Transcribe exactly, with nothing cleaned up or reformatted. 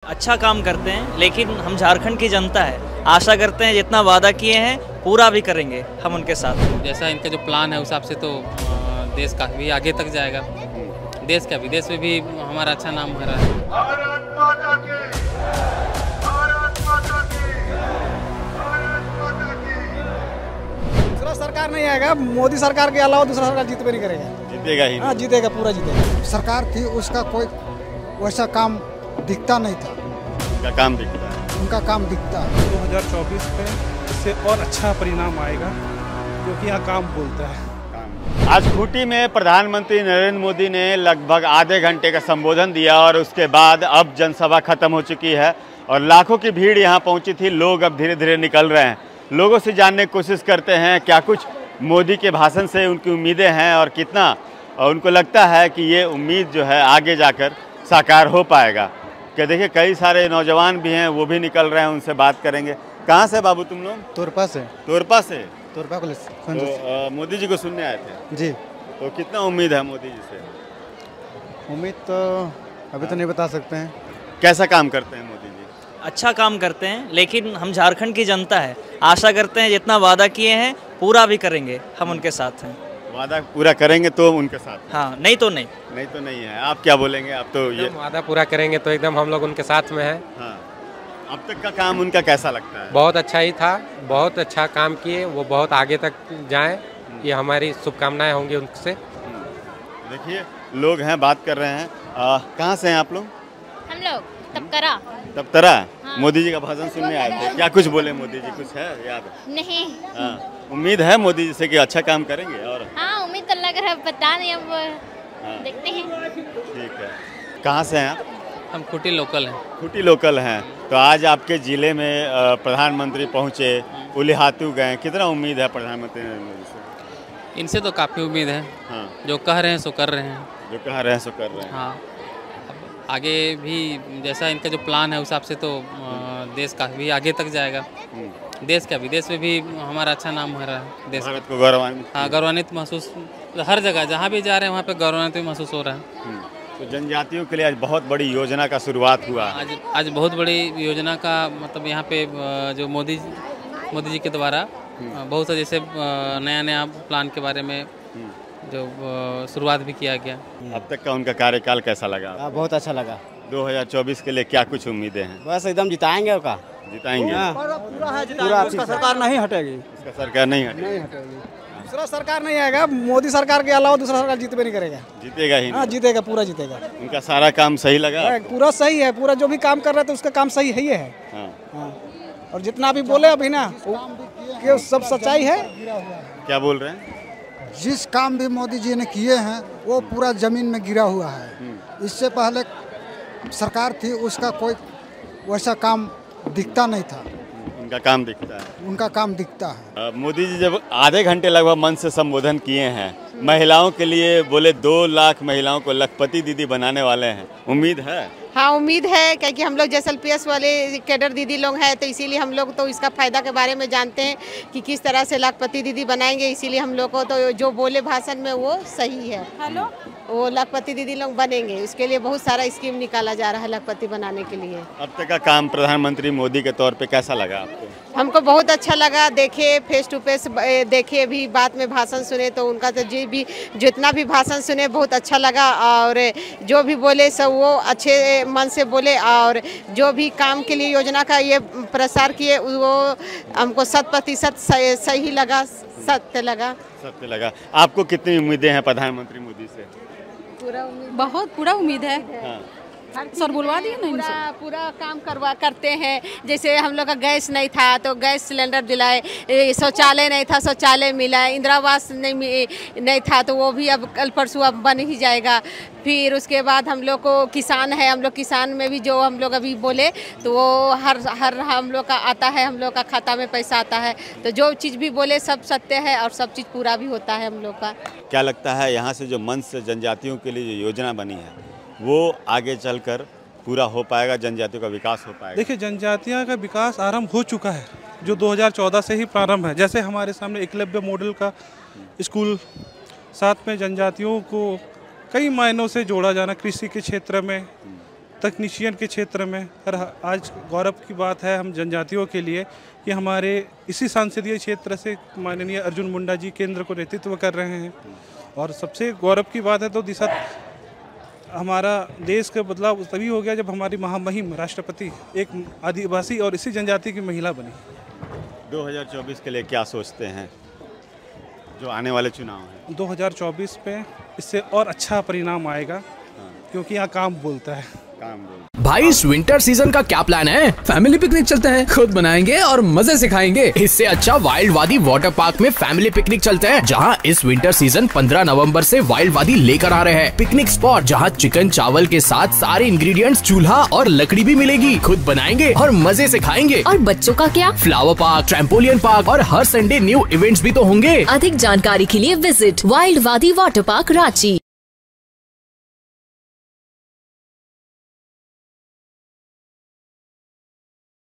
अच्छा काम करते हैं, लेकिन हम झारखंड की जनता है, आशा करते हैं जितना वादा किए हैं पूरा भी करेंगे हम उनके साथ। जैसा इनका जो प्लान है उस हिसाब से तो अ, देश काफ़ी आगे तक जाएगा। देश क्या विदेश में भी हमारा अच्छा नाम हो रहा है। भारत माता की, भारत माता की, भारत माता की। दूसरा सरकार नहीं आएगा, मोदी सरकार के अलावा दूसरा सरकार जीत भी नहीं करेगा। जीतेगा ही हाँ जीतेगा, पूरा जीतेगा। सरकार थी उसका कोई वैसा काम दिखता नहीं था। उनका काम दिखता है। उनका काम दिखता है। दो हज़ार चौबीस में इससे और अच्छा परिणाम आएगा, क्योंकि यहाँ काम बोलता है। आज खूंटी में प्रधानमंत्री नरेंद्र मोदी ने लगभग आधे घंटे का संबोधन दिया और उसके बाद अब जनसभा खत्म हो चुकी है और लाखों की भीड़ यहाँ पहुँची थी। लोग अब धीरे धीरे निकल रहे हैं। लोगों से जानने की कोशिश करते हैं क्या कुछ मोदी के भाषण से उनकी उम्मीदें हैं और कितना और उनको लगता है कि ये उम्मीद जो है आगे जाकर साकार हो पाएगा। क्या देखिए कई सारे नौजवान भी हैं, वो भी निकल रहे हैं, उनसे बात करेंगे। कहाँ से बाबू तुम लोग? तोरपा से। तोरपा से? तोरपा कॉलेज। तो अ, मोदी जी को सुनने आए थे जी। तो कितना उम्मीद है मोदी जी से? उम्मीद तो अभी तो नहीं बता सकते हैं। कैसा काम करते हैं मोदी जी? अच्छा काम करते हैं, लेकिन हम झारखंड की जनता है, आशा करते हैं जितना वादा किए हैं पूरा भी करेंगे हम उनके साथ हैं। वादा पूरा करेंगे तो उनके साथ? हाँ, नहीं तो नहीं। नहीं तो नहीं है। आप क्या बोलेंगे? आप तो ये वादा पूरा करेंगे तो एकदम हम लोग उनके साथ में हैं। हाँ। अब तक का काम उनका कैसा लगता है? बहुत अच्छा ही था, बहुत अच्छा काम किए, वो बहुत आगे तक जाएं, ये हमारी शुभकामनाएं होंगी उनसे। देखिए लोग हैं, बात कर रहे हैं। आ, कहाँ से हैं आप लोग? हम लोग तबकरा। तबतरा? हाँ। मोदी जी का भाषण सुनने आए थे, क्या कुछ बोले मोदी जी? कुछ है याद? नहीं। हाँ। उम्मीद है मोदी जी से कि अच्छा काम करेंगे? और हाँ उम्मीद तो लग रहा है, पता नहीं, अब हाँ। देखते हैं। ठीक है। कहाँ से हैं आप? हम खूंटी लोकल हैं। खूंटी लोकल हैं। तो आज आपके ज़िले में अ, प्रधानमंत्री पहुँचे, उलिहातू गए, कितना उम्मीद है प्रधानमंत्री नरेंद्र मोदी से? इनसे तो काफ़ी उम्मीद है। हाँ। जो कह रहे हैं सो कर रहे हैं। जो कह रहे हैं सो कर रहे हैं। हाँ, अब आगे भी जैसा इनका जो प्लान है उस हिसाब से तो अ, देश काफ़ी आगे तक जाएगा। देश क्या विदेश में भी हमारा अच्छा नाम हो रहा है। देश भारत को गौरवान्वित। हाँ, गौरवान्वित महसूस हर जगह जहाँ भी जा रहे हैं वहाँ पे गौरवान्वित महसूस हो रहा है। तो जनजातियों के लिए आज बहुत बड़ी योजना का शुरुआत हुआ। आज आज बहुत बड़ी योजना का मतलब यहाँ पे अ, जो मोदी मोदी जी के द्वारा अ, बहुत सा जैसे नया नया प्लान के बारे में जो अ, शुरुआत भी किया गया। अब तक का उनका कार्यकाल कैसा लगा? आ, बहुत अच्छा लगा। दो हज़ार चौबीस के लिए क्या कुछ उम्मीदें हैं? बस एकदम जिताएंगे का। जिताएंगे? पूरा है, जिताएंगे। उसका सरकार नहीं हटेगी। इसका सरकार नहीं हटेगी? नहीं हटेगी। दूसरा सरकार नहीं आएगा, मोदी सरकार के अलावा दूसरा सरकार जीत भी नहीं करेगा। जीतेगा ही हाँ नहीं? जीतेगा, पूरा जीतेगा। उनका सारा काम सही लगा? पूरा सही है, पूरा जो भी काम कर रहे थे उसका काम सही है ही है। हाँ। हाँ। और जितना भी बोले अभी ना कि सब सच्चाई है। क्या बोल रहे हैं? जिस काम भी मोदी जी ने किए हैं वो पूरा जमीन में गिरा हुआ है। इससे पहले सरकार थी उसका कोई वैसा काम दिखता नहीं था। उनका काम दिखता है। उनका काम दिखता है। अ, मोदी जी जब आधे घंटे लगभग मंच से संबोधन किए हैं, महिलाओं के लिए बोले दो लाख महिलाओं को लखपति दीदी बनाने वाले हैं, उम्मीद है? हाँ उम्मीद है, क्योंकि हम लोग जैसे एल पी एस वाले कैडर दीदी लोग हैं तो इसीलिए हम लोग तो इसका फ़ायदा के बारे में जानते हैं कि किस तरह से लाखपति दीदी बनाएंगे। इसीलिए हम लोग को तो जो बोले भाषण में वो सही है। हेलो, वो लाखपति दीदी लोग बनेंगे, उसके लिए बहुत सारा स्कीम निकाला जा रहा है लाखपति बनाने के लिए। अब तक का काम प्रधानमंत्री मोदी के तौर पे कैसा लगा आपको? हमको बहुत अच्छा लगा। देखे फेस टू फेस देखे भी, बाद में भाषण सुने तो उनका तो जी भी जितना भी भाषण सुने बहुत अच्छा लगा और जो भी बोले सब वो अच्छे मन से बोले और जो भी काम के लिए योजना का ये प्रसार किए वो हमको शत प्रतिशत सही लगा, सत्य लगा। सत्य लगा। आपको कितनी उम्मीदें हैं प्रधानमंत्री मोदी से? पूरा उम्मीद, बहुत पूरा उम्मीद है। हाँ। सर बुलवा दिए ना, पूरा पूरा काम करवा करते हैं। जैसे हम लोग का गैस नहीं था तो गैस सिलेंडर दिलाए, शौचालय नहीं था शौचालय मिला, इंदिरा आवास नहीं नहीं था तो वो भी अब कल परसों अब बन ही जाएगा। फिर उसके बाद हम लोग को किसान है, हम लोग किसान में भी जो हम लोग अभी बोले तो वो हर हर हम लोग का आता है, हम लोग का खाता में पैसा आता है। तो जो चीज़ भी बोले सब सत्य है और सब चीज़ पूरा भी होता है हम लोग का। क्या लगता है यहाँ से जो मंच से जनजातियों के लिए जो योजना बनी है वो आगे चलकर पूरा हो पाएगा, जनजातियों का विकास हो पाएगा? देखिए जनजातियों का विकास आरंभ हो चुका है, जो दो हज़ार चौदह से ही प्रारंभ है। जैसे हमारे सामने एकलव्य मॉडल का स्कूल, साथ में जनजातियों को कई मायनों से जोड़ा जाना, कृषि के क्षेत्र में तकनीशियन के क्षेत्र में। और आज गौरव की बात है हम जनजातियों के लिए कि हमारे इसी सांसदीय क्षेत्र से माननीय अर्जुन मुंडा जी केंद्र को नेतृत्व कर रहे हैं। और सबसे गौरव की बात है तो दिशा हमारा देश का बदलाव तभी हो गया जब हमारी महामहिम राष्ट्रपति एक आदिवासी और इसी जनजाति की महिला बनी। दो हज़ार चौबीस के लिए क्या सोचते हैं जो आने वाले चुनाव हैं? दो हज़ार चौबीस पे इससे और अच्छा परिणाम आएगा क्योंकि यहाँ काम बोलता है। काम बोलता भाई इस विंटर सीजन का क्या प्लान है? फैमिली पिकनिक चलते हैं, खुद बनाएंगे और मजे से खाएंगे। इससे अच्छा वाइल्ड वादी वाटर पार्क में फैमिली पिकनिक चलते हैं, जहां इस विंटर सीजन पंद्रह नवंबर से वाइल्ड वादी लेकर आ रहे हैं। पिकनिक स्पॉट जहां चिकन चावल के साथ सारे इंग्रेडिएंट्स, चूल्हा और लकड़ी भी मिलेगी। खुद बनाएंगे और मजे से खाएंगे। और बच्चों का क्या? फ्लावर पार्क, ट्रैम्पोलियन पार्क और हर संडे न्यू इवेंट्स भी तो होंगे। अधिक जानकारी के लिए visit Wild Wadi Water Park Ranchi.